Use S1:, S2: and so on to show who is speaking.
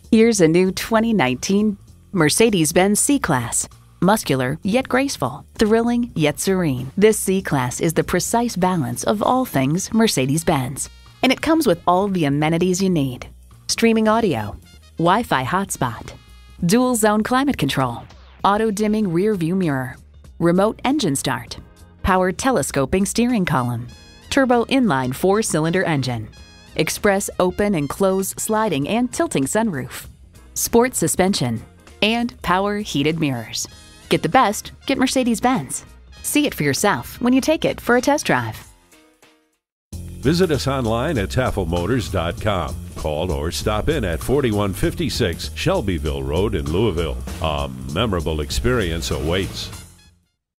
S1: Here's a new 2019 Mercedes-Benz C-Class. Muscular yet graceful, thrilling yet serene. This C-Class is the precise balance of all things Mercedes-Benz. And it comes with all the amenities you need. Streaming audio, Wi-Fi hotspot, dual zone climate control, auto dimming rear view mirror, remote engine start, power telescoping steering column, turbo inline 4-cylinder engine, express open and close sliding and tilting sunroof, sport suspension, and power heated mirrors. Get the best, get Mercedes-Benz. See it for yourself when you take it for a test drive.
S2: Visit us online at tafelmotors.com. Call or stop in at 4156 Shelbyville Road in Louisville. A memorable experience awaits.